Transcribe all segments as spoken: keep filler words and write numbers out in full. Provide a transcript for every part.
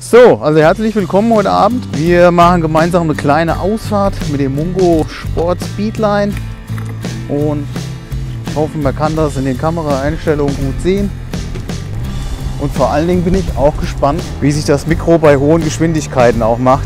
So, also herzlich willkommen heute Abend. Wir machen gemeinsam eine kleine Ausfahrt mit dem Mungo Sport Speedline und hoffen, man kann das in den Kameraeinstellungen gut sehen. Und vor allen Dingen bin ich auch gespannt, wie sich das Mikro bei hohen Geschwindigkeiten auch macht.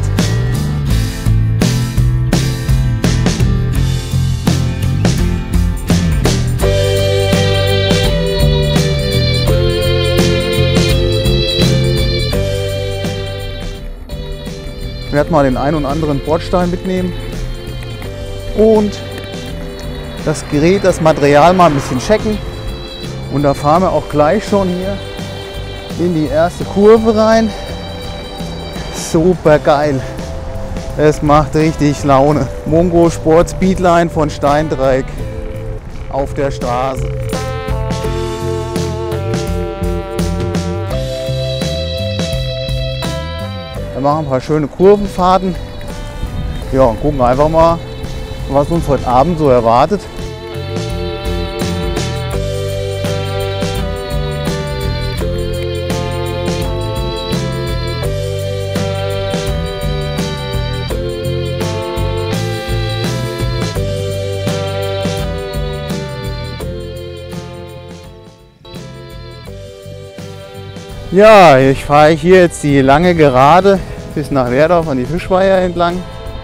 Ich werde mal den einen oder anderen Bordstein mitnehmen und das Gerät, das Material mal ein bisschen checken. Und da fahren wir auch gleich schon hier in die erste Kurve rein. Super geil. Es macht richtig Laune. Mungo Sport Speedline von Steindreieck auf der Straße. Wir machen ein paar schöne Kurvenfahrten. Ja, und gucken einfach mal, was uns heute Abend so erwartet. Ja, ich fahre hier jetzt die lange Gerade bis nach Werdorf an die Fischweiher entlang.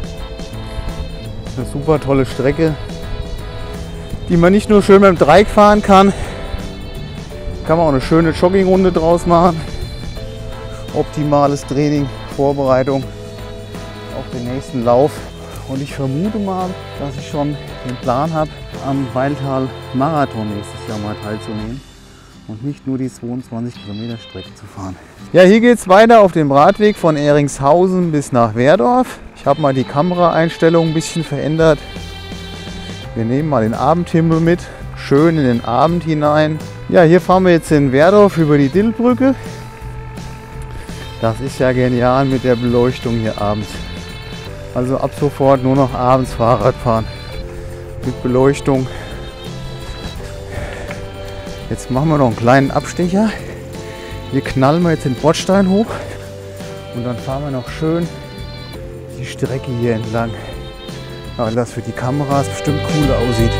Eine super tolle Strecke, die man nicht nur schön mit dem Dreieck fahren kann, kann man auch eine schöne Joggingrunde draus machen. Optimales Training, Vorbereitung auf den nächsten Lauf. Und ich vermute mal, dass ich schon den Plan habe, am Weiltal Marathon nächstes Jahr mal teilzunehmen. Und nicht nur die zweiundzwanzig Kilometer Strecke zu fahren. Ja, hier geht es weiter auf dem Radweg von Eringshausen bis nach Werdorf. Ich habe mal die Kameraeinstellung ein bisschen verändert. Wir nehmen mal den Abendhimmel mit, schön in den Abend hinein. Ja, hier fahren wir jetzt in Werdorf über die Dillbrücke. Das ist ja genial mit der Beleuchtung hier abends. Also ab sofort nur noch abends Fahrrad fahren mit Beleuchtung. Jetzt machen wir noch einen kleinen Abstecher. Hier knallen wir jetzt den Bordstein hoch und dann fahren wir noch schön die Strecke hier entlang, weil das für die Kameras bestimmt cool aussieht.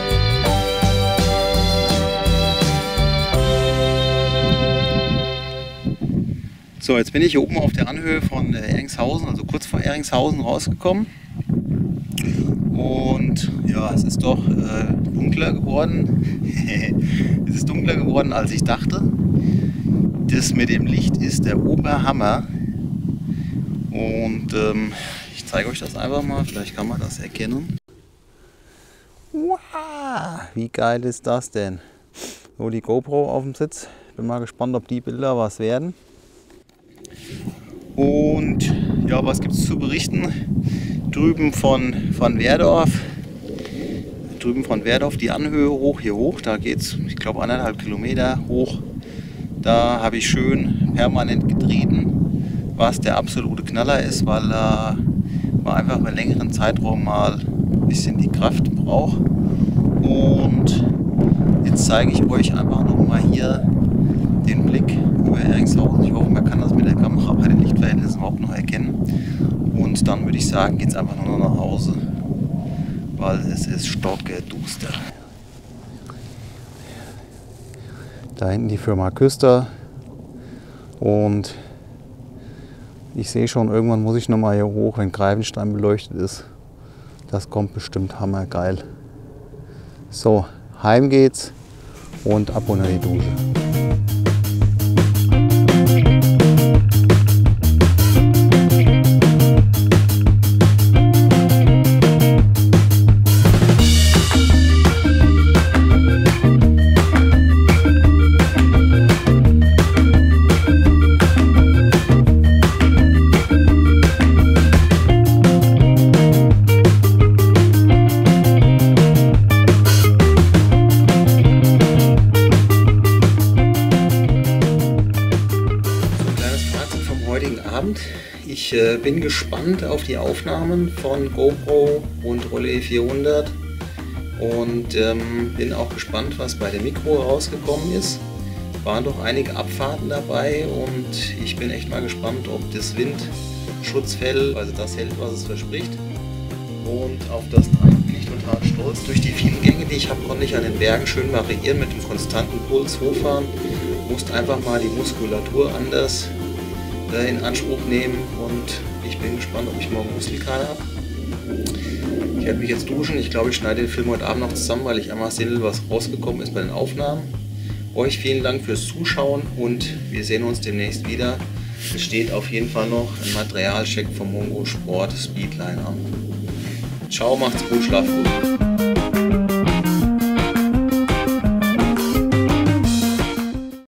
So, jetzt bin ich hier oben auf der Anhöhe von Eringshausen, also kurz vor Eringshausen rausgekommen. Und ja, es ist doch äh, dunkler geworden. Es ist dunkler geworden, als ich dachte. Das mit dem Licht ist der Oberhammer. Und ähm, ich zeige euch das einfach mal, vielleicht kann man das erkennen. Wow, wie geil ist das denn? So, die GoPro auf dem Sitz. Bin mal gespannt, ob die Bilder was werden. Und ja, was gibt es zu berichten? Drüben von, von Werdorf, drüben von Werdorf die Anhöhe hoch, hier hoch, da geht es, ich glaube, anderthalb Kilometer hoch. Da habe ich schön permanent getreten, was der absolute Knaller ist, weil äh, man einfach über einen längeren Zeitraum mal ein bisschen die Kraft braucht. Und jetzt zeige ich euch einfach nochmal hier den Blick über Eringshausen. Ich hoffe, man kann das mit der Kamera bei den Lichtverhältnissen überhaupt noch erkennen. Und dann würde ich sagen, geht es einfach nur noch nach Hause, weil es ist stockerduster. Da hinten die Firma Küster und ich sehe schon, irgendwann muss ich noch mal hier hoch, wenn Greifenstein beleuchtet ist. Das kommt bestimmt hammergeil. So, heim geht's und ab unter die Dusche. Ich äh, bin gespannt auf die Aufnahmen von GoPro und Rollei vierhundert und ähm, bin auch gespannt, was bei dem Mikro rausgekommen ist. waren doch einige Abfahrten dabei und ich bin echt mal gespannt, ob das Windschutzfell, also das hält, was es verspricht. Und auf das Teil bin ich total stolz. Durch die vielen Gänge, die ich habe, konnte ich an den Bergen schön variieren mit dem konstanten Puls hochfahren. Musste einfach mal die Muskulatur anders äh, in Anspruch nehmen und ich bin gespannt, ob ich morgen Muskelkater habe. Ich werde mich jetzt duschen. Ich glaube, ich schneide den Film heute Abend noch zusammen, weil ich einmal sehen will, was rausgekommen ist bei den Aufnahmen. Euch vielen Dank fürs Zuschauen und wir sehen uns demnächst wieder. Es steht auf jeden Fall noch ein Materialcheck vom Mongo Sport Speedliner an. Ciao, macht's gut, schlaft gut.